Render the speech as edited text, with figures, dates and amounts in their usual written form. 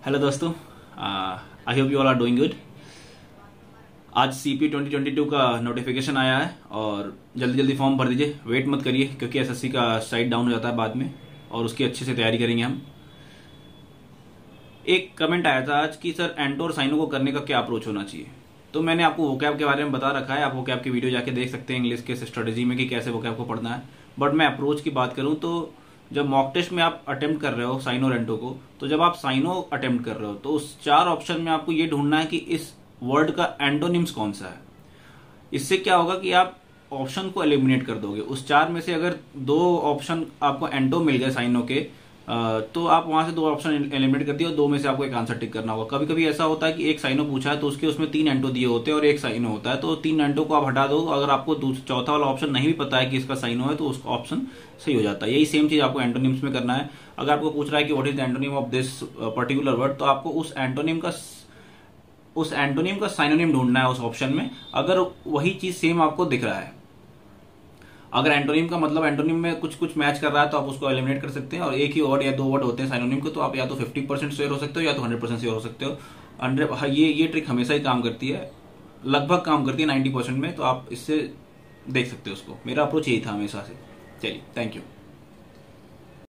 Hello दोस्तों, I hope you all are doing good. आज CP 2022 का नोटिफिकेशन आया है और जल्दी जल्दी फॉर्म भर दीजिए। वेट मत करिए क्योंकि एसएससी का साइट डाउन हो जाता है बाद में, और उसकी अच्छे से तैयारी करेंगे हम। एक कमेंट आया था आज कि सर एंटो और साइनो को करने का क्या अप्रोच होना चाहिए। तो मैंने आपको वोकैब के बारे में बता रखा है, आप वोकैब की वीडियो जाके देख सकते हैं इंग्लिश के स्ट्रेटेजी में कि कैसे वोकैब को पढ़ना है। बट मैं अप्रोच की बात करूं तो जब मॉक टेस्ट में आप अटेम्प्ट कर रहे हो साइनो और एंटो को, तो जब आप साइनो अटेम्प्ट कर रहे हो तो उस 4 ऑप्शन में आपको ये ढूंढना है कि इस वर्ड का एंटोनिम्स कौन सा है। इससे क्या होगा कि आप ऑप्शन को एलिमिनेट कर दोगे। उस 4 में से अगर 2 ऑप्शन आपको एंटो मिल गए साइनो के, तो आप वहां से 2 ऑप्शन एलिमिनेट कर दिए और 2 में से आपको एक आंसर टिक करना होगा। कभी कभी ऐसा होता है कि एक साइनो पूछा है तो उसके उसमें 3 एंटो दिए होते हैं और एक साइनो होता है, तो 3 एंटो को आप हटा दो। अगर आपको चौथा वाला ऑप्शन नहीं भी पता है कि इसका साइनो है तो उसका ऑप्शन सही हो जाता है। यही सेम चीज आपको एंटोनिम्स में करना है। अगर आपको पूछ रहा है कि what is the antonym of this particular word, तो आपको उस एंटोनिम का साइनोनिम ढूंढना है उस ऑप्शन में, अगर वही चीज सेम आपको दिख रहा है। अगर एंटोनिम का मतलब एंटोनिम में कुछ कुछ मैच कर रहा है तो आप उसको एलिमिनेट कर सकते हैं, और एक ही वर्ड या 2 वर्ड होते हैं साइनोनिम के, तो आप या तो 50% श्योर हो सकते हो या तो 100% श्योर हो सकते हो। ये ट्रिक हमेशा ही काम करती है, लगभग काम करती है 90% में। तो आप इससे देख सकते हो उसको। मेरा अप्रोच यही था हमेशा से। चलिए, थैंक यू।